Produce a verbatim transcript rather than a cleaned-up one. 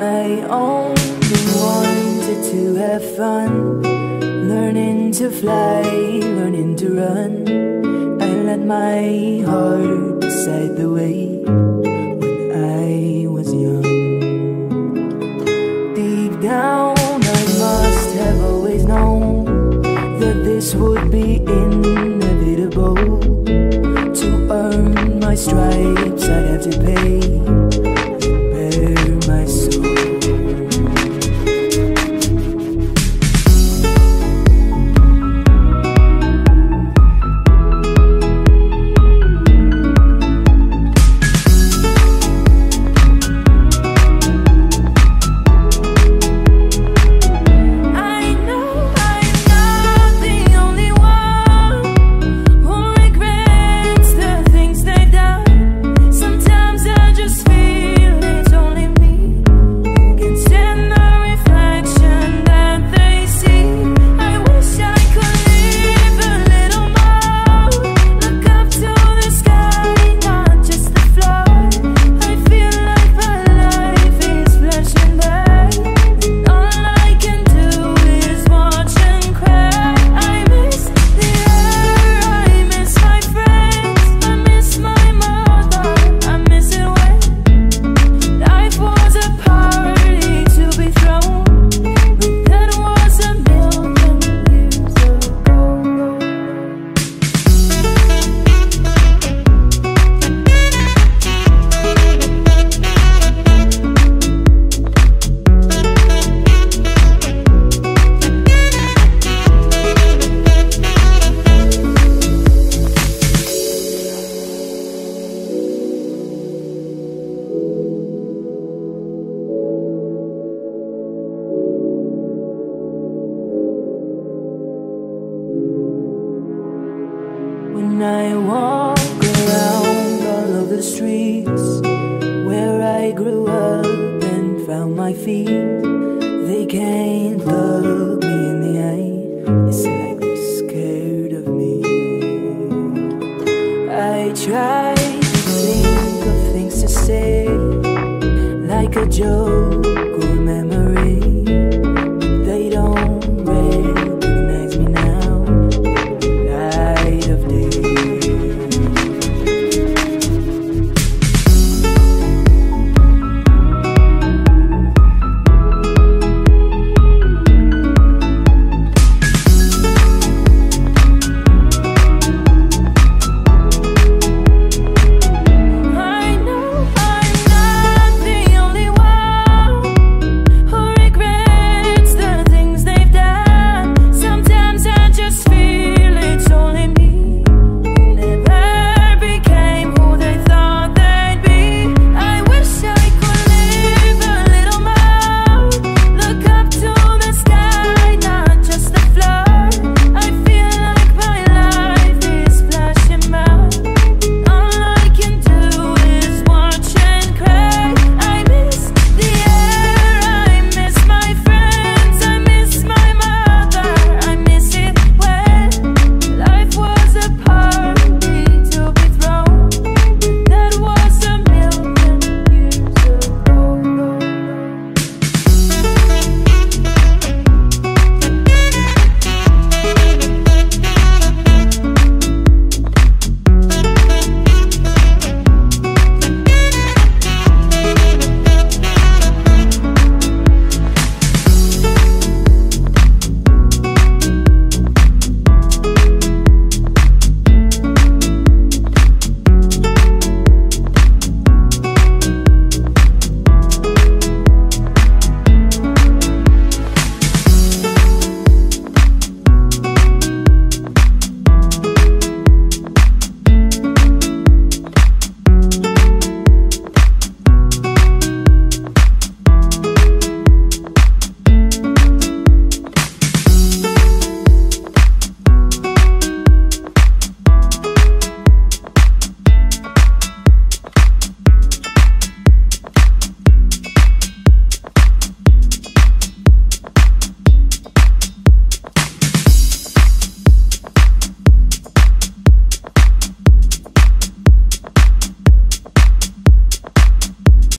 I only wanted to have fun, learning to fly, learning to run. I let my heart decide the way when I was young. Deep down I must have always known that this would be inevitable. To earn my stripes I'd have to pay and bare my soul. When I walk around all of the streets where I grew up and found my feet, they can't look me in the eye. It's like they're scared of me. I try to think of things to say, like a joke or memory.